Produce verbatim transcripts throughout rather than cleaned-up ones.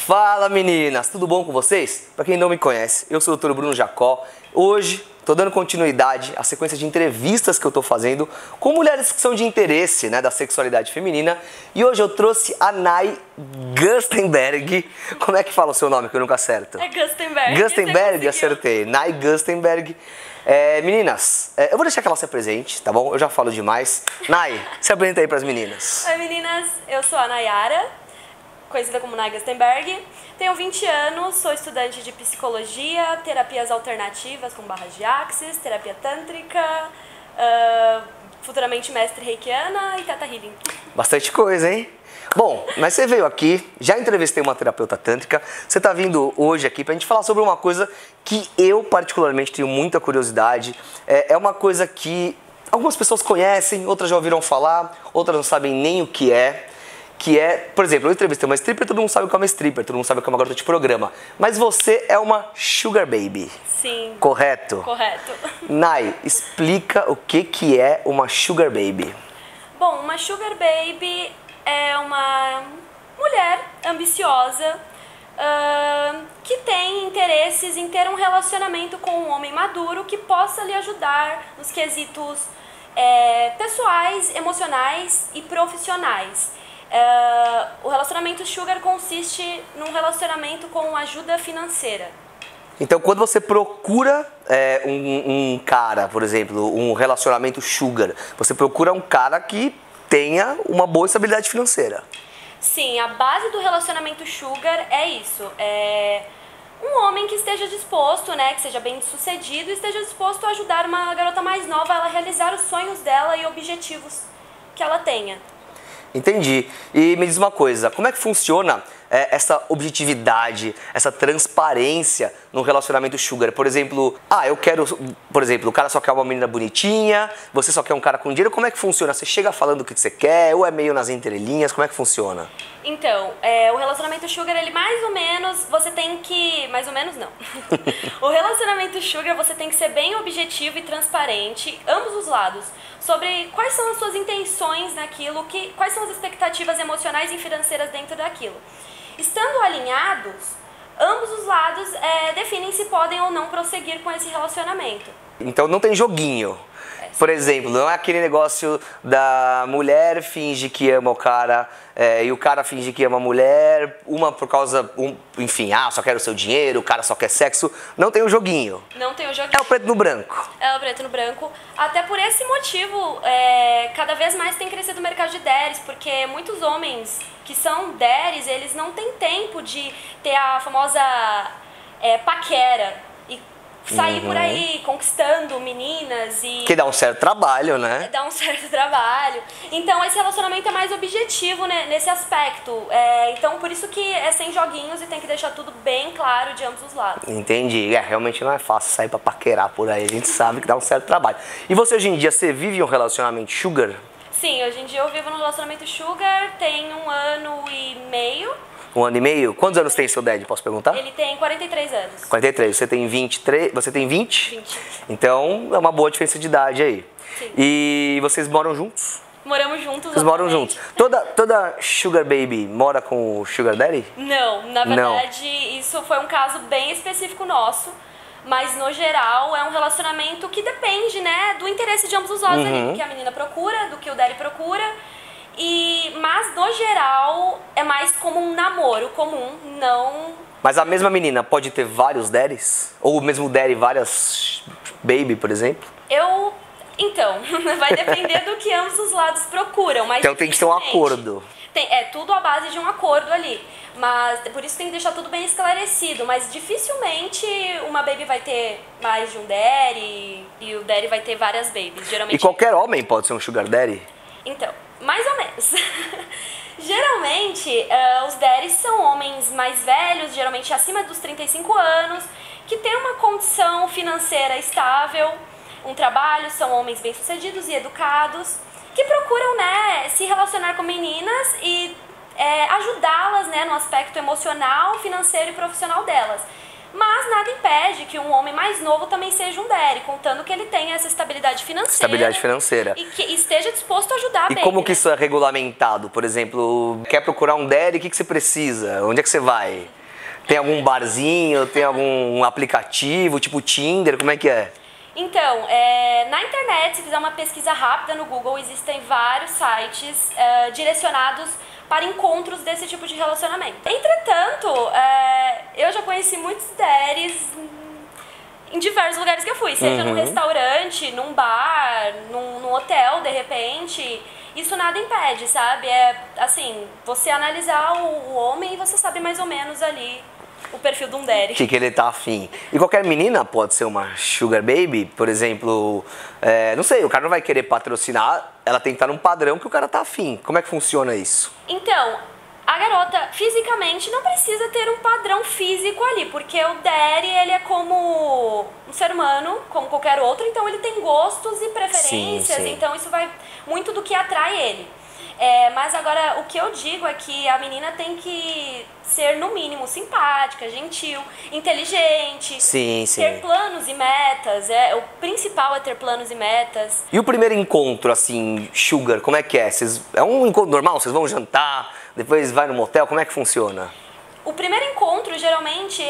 Fala meninas, tudo bom com vocês? Para quem não me conhece, eu sou o doutor Bruno Jacó. Hoje estou dando continuidade à sequência de entrevistas que eu estou fazendo com mulheres que são de interesse, né, da sexualidade feminina. E hoje eu trouxe a Nay Gustenberg. Como é que fala o seu nome que eu nunca acerto? É Gustenberg. Gustenberg, acertei. Nay Gustenberg. É, meninas, é, eu vou deixar que ela se apresente, tá bom? Eu já falo demais. Nay, se apresenta aí para as meninas. Oi meninas, eu sou a Nayara, conhecida como Nay Gustenberg. Tenho vinte anos, sou estudante de psicologia, terapias alternativas com barras de axis, terapia tântrica, uh, futuramente mestre reikiana e teta healing. Bastante coisa, hein? Bom, mas você veio aqui, já entrevistei uma terapeuta tântrica, você está vindo hoje aqui pra gente falar sobre uma coisa que eu particularmente tenho muita curiosidade. É, é uma coisa que algumas pessoas conhecem, outras já ouviram falar, outras não sabem nem o que é. Que é, por exemplo, eu entrevistei uma stripper, todo mundo sabe que é uma stripper, todo mundo sabe que é uma garota de programa. Mas você é uma sugar baby. Sim. Correto? Correto. Nay, explica o que, que é uma sugar baby. Bom, uma sugar baby é uma mulher ambiciosa uh, que tem interesses em ter um relacionamento com um homem maduro que possa lhe ajudar nos quesitos é, pessoais, emocionais e profissionais. Uh, o relacionamento sugar consiste num relacionamento com ajuda financeira. Então, quando você procura é, um, um cara, por exemplo, um relacionamento sugar, você procura um cara que tenha uma boa estabilidade financeira. Sim, a base do relacionamento sugar é isso. É um homem que esteja disposto, né, que seja bem sucedido e esteja disposto a ajudar uma garota mais nova a ela realizar os sonhos dela e objetivos que ela tenha. Entendi. E me diz uma coisa, como é que funciona é, essa objetividade, essa transparência no relacionamento sugar? Por exemplo, ah, eu quero, por exemplo, o cara só quer uma menina bonitinha, você só quer um cara com dinheiro, como é que funciona? Você chega falando o que você quer, ou é meio nas entrelinhas, como é que funciona? Então, é, o relacionamento sugar, ele mais ou menos, você tem que, mais ou menos não. O relacionamento sugar, você tem que ser bem objetivo e transparente, ambos os lados, sobre quais são as suas intenções naquilo, que, quais são as expectativas emocionais e financeiras dentro daquilo. Estando alinhados, ambos os lados é, definem se podem ou não prosseguir com esse relacionamento. Então não tem joguinho. Por exemplo, não é aquele negócio da mulher finge que ama o cara é, e o cara finge que ama a mulher, uma por causa, um, enfim, ah, só quero o seu dinheiro, o cara só quer sexo. Não tem o joguinho. Não tem o joguinho. É o preto no branco. É o preto no branco. Até por esse motivo, é, cada vez mais tem crescido o mercado de daddies, porque muitos homens que são daddies, eles não têm tempo de ter a famosa é, paquera. Sair uhum. por aí, conquistando meninas e... Que dá um certo trabalho, né? Dá um certo trabalho. Então, esse relacionamento é mais objetivo, né, nesse aspecto. É, então, por isso que é sem joguinhos e tem que deixar tudo bem claro de ambos os lados. Entendi. É, realmente não é fácil sair pra paquerar por aí. A gente sabe que dá um certo trabalho. E você, hoje em dia, você vive um relacionamento sugar? Sim, hoje em dia eu vivo num relacionamento sugar, tem um ano e meio. Um ano e meio? Quantos anos tem seu dad, posso perguntar? Ele tem quarenta e três anos. quarenta e três. Você tem vinte e três? Você tem vinte? vinte. Então, é uma boa diferença de idade aí. Sim. E vocês moram juntos? Moramos juntos. Vocês moram juntos. Toda, toda sugar baby mora com o sugar daddy? Não, na verdade, Não. isso foi um caso bem específico nosso. Mas, no geral, é um relacionamento que depende, né, do interesse de ambos os lados, uhum. ali, do que a menina procura, do que o daddy procura. E, mas, no geral, é mais como um namoro comum, não... Mas a mesma menina pode ter vários daddies? Ou o mesmo daddy várias baby, por exemplo? Eu... Então, vai depender do que ambos os lados procuram, mas... Então tem que ter um acordo. Tem, é tudo à base de um acordo ali. Mas, por isso tem que deixar tudo bem esclarecido. Mas, dificilmente, uma baby vai ter mais de um daddy e o daddy vai ter várias babies. Geralmente... E qualquer homem pode ser um sugar daddy? Então... Mais ou menos. Geralmente, uh, os daddies são homens mais velhos, geralmente acima dos trinta e cinco anos, que têm uma condição financeira estável, um trabalho, são homens bem-sucedidos e educados, que procuram, né, se relacionar com meninas e é, ajudá-las, né, no aspecto emocional, financeiro e profissional delas. Mas nada impede que um homem mais novo também seja um daddy, contando que ele tenha essa estabilidade financeira. Estabilidade financeira. E que esteja disposto a ajudar a E baby, como que né? isso é regulamentado? Por exemplo, quer procurar um daddy, o que, que você precisa? Onde é que você vai? Tem algum barzinho, tem algum aplicativo, tipo Tinder, como é que é? Então, é, na internet, se fizer uma pesquisa rápida no Google, existem vários sites é, direcionados para encontros desse tipo de relacionamento. Entretanto, é, eu já conheci muitos deres em diversos lugares que eu fui, seja uhum. num restaurante, num bar, num, num hotel, de repente. Isso nada impede, sabe? É assim, você analisar o, o homem e você sabe mais ou menos ali o perfil de um daddy. Que que ele tá afim. E qualquer menina pode ser uma sugar baby, por exemplo, é, não sei, o cara não vai querer patrocinar, ela tem que estar num padrão que o cara tá afim. Como é que funciona isso? Então, a garota fisicamente não precisa ter um padrão físico ali, porque o daddy, ele é como um ser humano, como qualquer outro, então ele tem gostos e preferências, sim, sim. Então isso vai muito do que atrai ele. É, mas agora, o que eu digo é que a menina tem que ser, no mínimo, simpática, gentil, inteligente, sim, sim. ter planos e metas. É, o principal é ter planos e metas. E o primeiro encontro, assim, sugar, como é que é? Cês, é um encontro normal? Vocês vão jantar, depois vai no motel? Como é que funciona? O primeiro encontro, geralmente,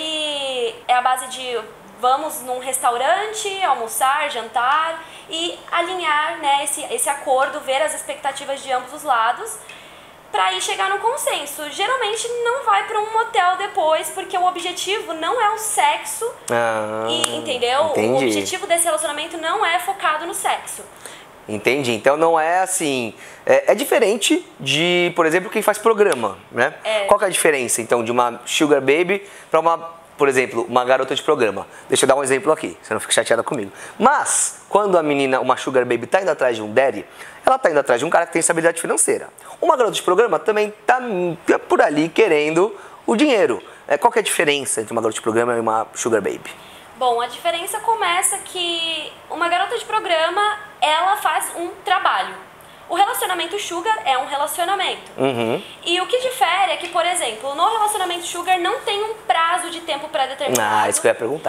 ele é a base de vamos num restaurante, almoçar, jantar e alinhar, né, esse, esse acordo, ver as expectativas de ambos os lados para ir chegar no consenso. Geralmente não vai para um motel depois, porque o objetivo não é o sexo, ah, e, entendeu? Entendi. O objetivo desse relacionamento não é focado no sexo. Entendi. Então não é assim... É, é diferente de, por exemplo, quem faz programa, né? É. Qual que é a diferença, então, de uma sugar baby para uma... Por exemplo, uma garota de programa. Deixa eu dar um exemplo aqui, você não fica chateada comigo. Mas, quando a menina, uma sugar baby, está indo atrás de um daddy, ela está indo atrás de um cara que tem estabilidade financeira. Uma garota de programa também está por ali querendo o dinheiro. Qual que é a diferença entre uma garota de programa e uma sugar baby? Bom, a diferença começa que uma garota de programa, ela faz um trabalho. O relacionamento sugar é um relacionamento. Uhum. E o que difere é que, por exemplo, no relacionamento sugar não tem um prazo de tempo pré-determinado. Ah, isso que eu ia perguntar.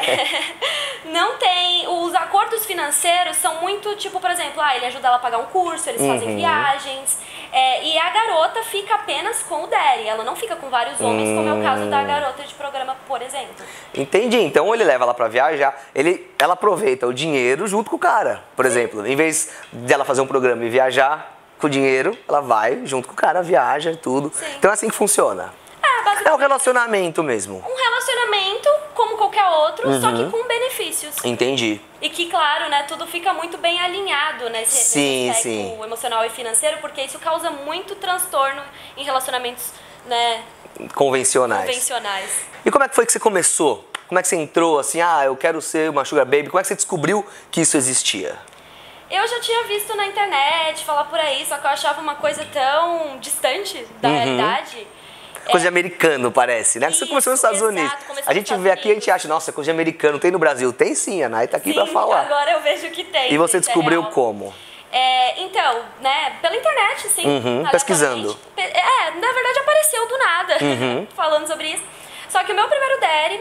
É, não tem... Os acordos financeiros são muito, tipo, por exemplo, ah, ele ajuda ela a pagar um curso, eles uhum. fazem viagens. É, e a garota fica apenas com o daddy. Ela não fica com vários homens, hum. como é o caso da garota de programa, por exemplo. Entendi. Então ele leva ela pra viajar, ele, ela aproveita o dinheiro junto com o cara, por Sim. exemplo. Em vez dela fazer um programa e viajar com o dinheiro, ela vai junto com o cara, viaja e tudo. Sim. Então é assim que funciona. É, é um relacionamento mesmo. Um relacionamento como qualquer outro, uhum. só que com benefícios. Entendi. E que, claro, né, tudo fica muito bem alinhado nesse, sim, nesse aspecto sim. emocional e financeiro, porque isso causa muito transtorno em relacionamentos, né, convencionais. convencionais. E como é que foi que você começou? Como é que você entrou assim, ah, eu quero ser uma sugar baby? Como é que você descobriu que isso existia? Eu já tinha visto na internet, falar por aí, só que eu achava uma coisa tão distante da uhum. realidade. Coisa de americano, parece, né? Isso, você começou nos Estados exato, Unidos. A gente nos vê Estados aqui e a gente acha, nossa, coisa de americano. Tem no Brasil? Tem sim, a Nai tá aqui sim, pra falar. Agora eu vejo que tem. E você descobriu é como? É, então, né, pela internet, sim. Uhum, pesquisando. É, na verdade apareceu do nada, uhum. falando sobre isso. Só que o meu primeiro daddy,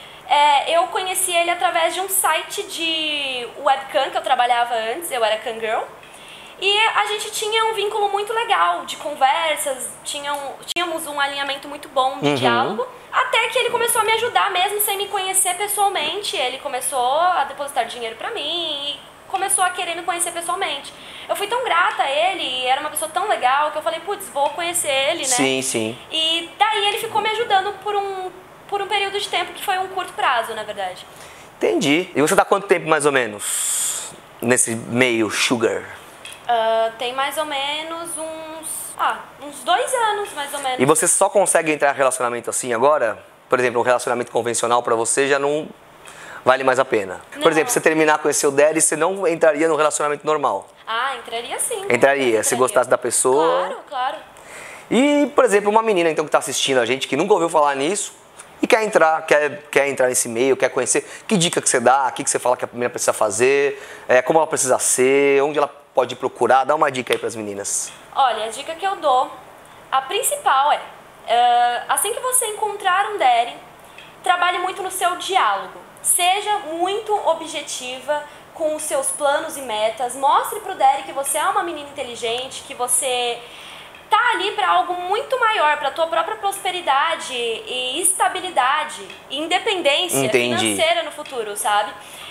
é, eu conheci ele através de um site de webcam que eu trabalhava antes, eu era cam girl. E a gente tinha um vínculo muito legal de conversas, tinham, tínhamos um alinhamento muito bom de uhum. diálogo. Até que ele começou a me ajudar mesmo sem me conhecer pessoalmente. Ele começou a depositar dinheiro pra mim e começou a querer me conhecer pessoalmente. Eu fui tão grata a ele, e era uma pessoa tão legal, que eu falei, putz, vou conhecer ele, né? Sim, sim. E daí ele ficou me ajudando por um, por um período de tempo que foi um curto prazo, na verdade. Entendi. E você tá há quanto tempo, mais ou menos, nesse meio sugar? Uh, tem mais ou menos uns, ah, uns dois anos, mais ou menos. E você só consegue entrar em relacionamento assim agora? Por exemplo, um relacionamento convencional pra você já não vale mais a pena. Não. Por exemplo, você terminar com esse seu daddy, você não entraria no relacionamento normal? Ah, entraria sim. Entraria, entraria. Se gostasse da pessoa. Claro, claro. E, por exemplo, uma menina então que tá assistindo a gente, que nunca ouviu falar nisso, e quer entrar, quer, quer entrar nesse meio, quer conhecer, que dica que você dá, o que, que você fala que a menina precisa fazer, é, como ela precisa ser, onde ela pode procurar, dá uma dica aí pras meninas. Olha, a dica que eu dou, a principal é, uh, assim que você encontrar um daddy, trabalhe muito no seu diálogo. Seja muito objetiva com os seus planos e metas. Mostre pro daddy que você é uma menina inteligente, que você tá ali para algo muito maior, para tua própria prosperidade e estabilidade, e independência Entendi. financeira no futuro, sabe?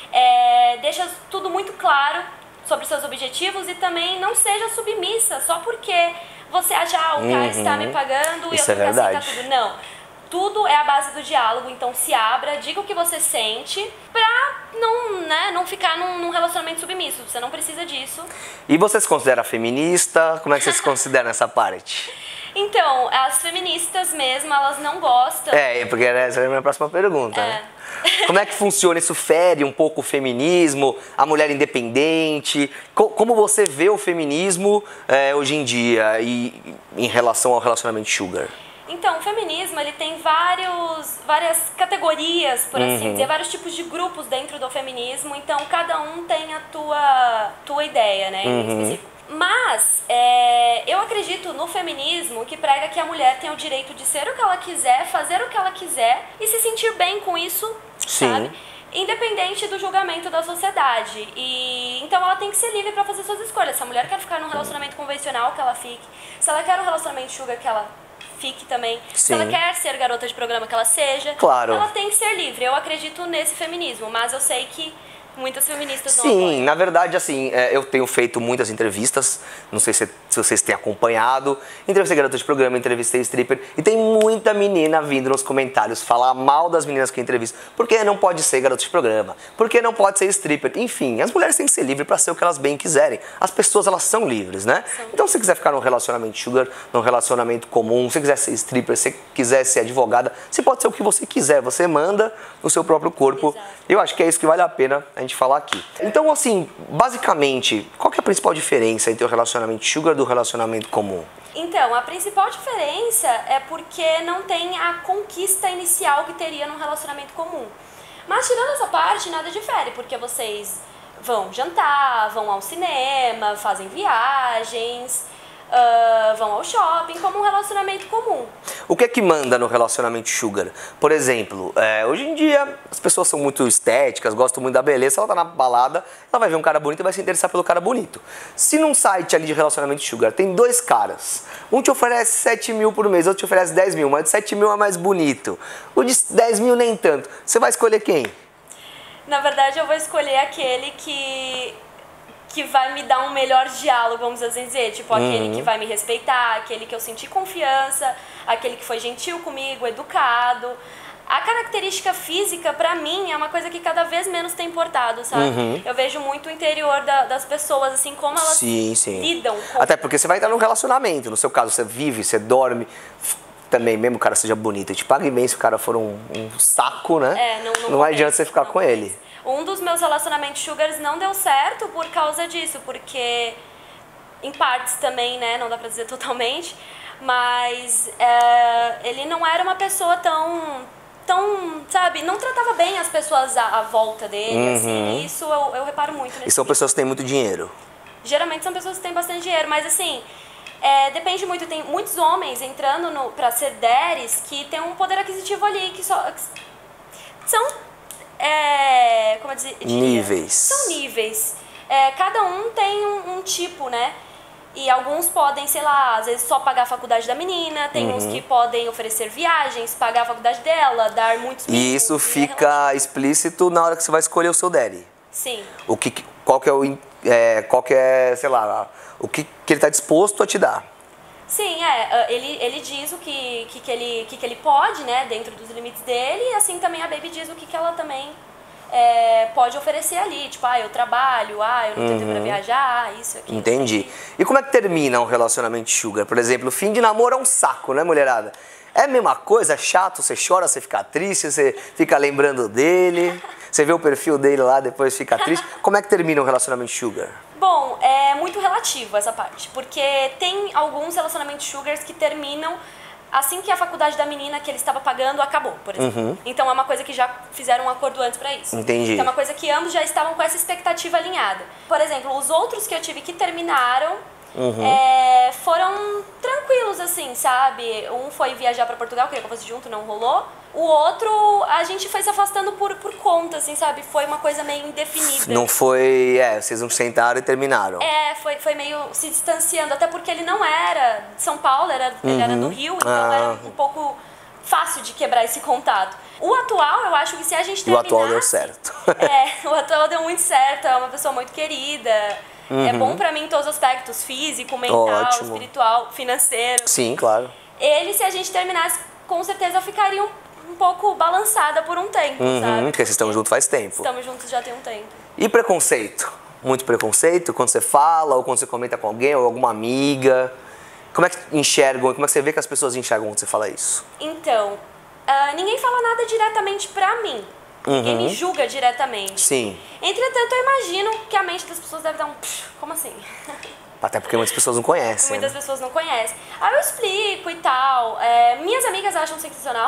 É, deixa tudo muito claro sobre seus objetivos e também não seja submissa só porque você acha, ah, o cara Uhum. está me pagando e Isso eu tenho é que aceitar verdade. tudo. Não. Tudo é a base do diálogo, então se abra, diga o que você sente pra não, né, não ficar num, num relacionamento submisso. Você não precisa disso. E você se considera feminista? Como é que você se considera nessa parte? Então, as feministas mesmo, elas não gostam. É, porque essa é a minha próxima pergunta, É. né? Como é que funciona? Isso fere um pouco o feminismo, a mulher independente? Co- como você vê o feminismo é, hoje em dia e em relação ao relacionamento sugar? Então, o feminismo, ele tem vários, várias categorias, por assim Uhum. dizer, vários tipos de grupos dentro do feminismo, então cada um tem a tua, tua ideia, né, em Uhum. específico. Mas, é, eu acredito no feminismo que prega que a mulher tem o direito de ser o que ela quiser, fazer o que ela quiser e se sentir bem com isso, Sim. sabe? Independente do julgamento da sociedade. E então ela tem que ser livre pra fazer suas escolhas. Se a mulher quer ficar num relacionamento convencional, que ela fique. Se ela quer um relacionamento sugar, que ela fique também. Sim. Se ela quer ser garota de programa, que ela seja. Claro. Ela tem que ser livre. Eu acredito nesse feminismo, mas eu sei que muitas feministas não Sim, apoiam. na verdade, assim, é, eu tenho feito muitas entrevistas, não sei se, se vocês têm acompanhado, entrevistei garota de programa, entrevistei stripper, e tem muita menina vindo nos comentários falar mal das meninas que eu entrevisto, porque não pode ser garota de programa, porque não pode ser stripper, enfim, as mulheres têm que ser livres para ser o que elas bem quiserem, as pessoas, elas são livres, né? São. Então, se você quiser ficar num relacionamento sugar, num relacionamento comum, se você quiser ser stripper, se você quiser ser advogada, você pode ser o que você quiser, você manda no seu próprio corpo. Exato. Eu acho que é isso que vale a pena a gente falar aqui. Então, assim, basicamente, qual que é a principal diferença entre o relacionamento sugar e do relacionamento comum? Então, a principal diferença é porque não tem a conquista inicial que teria num relacionamento comum. Mas tirando essa parte, nada difere, porque vocês vão jantar, vão ao cinema, fazem viagens, uh, vão ao shopping, como um relacionamento comum. O que é que manda no relacionamento sugar? Por exemplo, é, hoje em dia as pessoas são muito estéticas, gostam muito da beleza, ela tá na balada, ela vai ver um cara bonito e vai se interessar pelo cara bonito. Se num site ali de relacionamento sugar tem dois caras, um te oferece sete mil por mês, outro te oferece dez mil, mas o de sete mil é mais bonito, o de dez mil nem tanto, você vai escolher quem? Na verdade, eu vou escolher aquele que, que vai me dar um melhor diálogo, vamos assim dizer. Tipo, aquele que vai me respeitar, aquele que eu senti confiança, aquele que foi gentil comigo, educado. A característica física, pra mim, é uma coisa que cada vez menos tem importado, sabe? Uhum. Eu vejo muito o interior da- das pessoas, assim, como elas Sim, sim. lidam com... Até porque você vai entrar num relacionamento, no seu caso você vive, você dorme, f- também, mesmo o cara seja bonito, te pague bem se o cara for um, um saco, né? É, não, não, não compensa, adianta você ficar não com compensa. ele. Um dos meus relacionamentos sugars não deu certo por causa disso, porque em partes também, né, não dá pra dizer totalmente, mas é, ele não era uma pessoa tão, tão, sabe, não tratava bem as pessoas à, à volta dele, assim, e isso eu, eu reparo muito nesse E são pessoas que têm muito dinheiro. Geralmente são pessoas que têm bastante dinheiro, mas assim, é, depende muito. Tem muitos homens entrando no, pra ser deres que tem um poder aquisitivo ali, que só que são, é, como eu dizer, diria? Níveis. São níveis. É, cada um tem um, um tipo, né? E alguns podem, sei lá, às vezes só pagar a faculdade da menina, tem uns que podem oferecer viagens, pagar a faculdade dela, dar muitos E mimos, isso né, fica explícito na hora que você vai escolher o seu daddy. Sim. O que, qual que é o, in- é, qual que é, sei lá, o que, que ele está disposto a te dar. Sim, é, ele, ele diz o que, que, que, ele, que, que ele pode, né, dentro dos limites dele, e assim também a Baby diz o que, que ela também é, pode oferecer ali, tipo, ah, eu trabalho, ah, eu não tenho tempo pra viajar, ah, isso, aquilo. Entendi. E como é que termina um relacionamento sugar? Por exemplo, o fim de namoro é um saco, né, mulherada? É a mesma coisa, é chato, você chora, você fica triste, você fica lembrando dele, você vê o perfil dele lá, depois fica triste. Como é que termina um relacionamento sugar? Bom, é muito relativo essa parte, porque tem alguns relacionamentos sugars que terminam assim que a faculdade da menina que ele estava pagando acabou, por exemplo. Então é uma coisa que já fizeram um acordo antes pra isso. Entendi. Então é uma coisa que ambos já estavam com essa expectativa alinhada. Por exemplo, os outros que eu tive que terminaram é, foram tranquilos, assim, sabe? Um foi viajar pra Portugal, queria que eu fosse junto, não rolou. O outro, a gente foi se afastando por, por conta, assim, sabe? Foi uma coisa meio indefinida. Não foi, é, vocês não sentaram e terminaram. É, foi, foi meio se distanciando, até porque ele não era de São Paulo, era, uhum. ele era do Rio, então ah. era um pouco fácil de quebrar esse contato. O atual, eu acho que se a gente terminasse... O atual deu certo. É, o atual deu muito certo, é uma pessoa muito querida, uhum. é bom pra mim em todos os aspectos, físico, mental, Ótimo. espiritual, financeiro. Sim, claro. Ele, se a gente terminasse, com certeza eu ficaria um, um pouco balançada por um tempo, uhum, sabe? Porque vocês estão juntos faz tempo. Estamos juntos já tem um tempo. E preconceito? Muito preconceito quando você fala ou quando você comenta com alguém ou alguma amiga? Como é que enxergam, como é que você vê que as pessoas enxergam quando você fala isso? Então, uh, ninguém fala nada diretamente pra mim. Uhum. Ninguém me julga diretamente. Sim. Entretanto, eu imagino que a mente das pessoas deve dar um... Como assim? Até porque muitas pessoas não conhecem. Muitas né? pessoas não conhecem. Aí eu explico e tal. É, minhas amigas acham sensacional.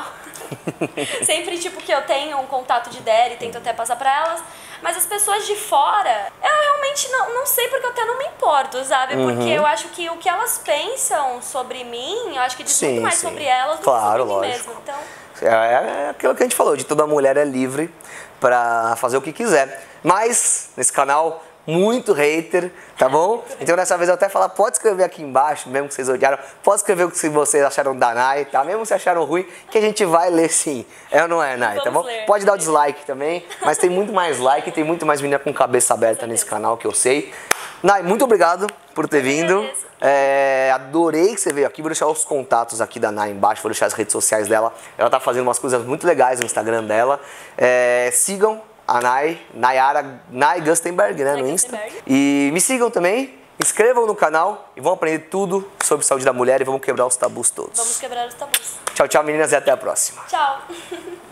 Sempre, tipo, que eu tenho um contato de Daddy, tento até passar pra elas. Mas as pessoas de fora, eu realmente não, não sei porque eu até não me importo, sabe? Uhum. Porque eu acho que o que elas pensam sobre mim, eu acho que diz sim, muito mais sim. sobre elas do claro, que sobre lógico. mim mesma. Então... É, é aquilo que a gente falou, de toda mulher é livre pra fazer o que quiser. Mas, nesse canal, muito hater, tá bom? Então dessa vez eu até falar, pode escrever aqui embaixo, mesmo que vocês odiaram, pode escrever o que vocês acharam da Nai, tá? Mesmo se acharam ruim, que a gente vai ler sim. É ou não é, Nai, tá bom? Ler. Pode dar o dislike também, mas tem muito mais like, tem muito mais menina com cabeça aberta nesse canal que eu sei. Nai, muito obrigado por ter vindo. É, adorei que você veio aqui, vou deixar os contatos aqui da Nai embaixo, vou deixar as redes sociais dela. Ela tá fazendo umas coisas muito legais no Instagram dela. É, sigam a Nai, Nayara, Nai Gustenberg, né, no Insta. E me sigam também, inscrevam no canal e vão aprender tudo sobre saúde da mulher e vamos quebrar os tabus todos. Vamos quebrar os tabus. Tchau, tchau meninas e até a próxima. Tchau.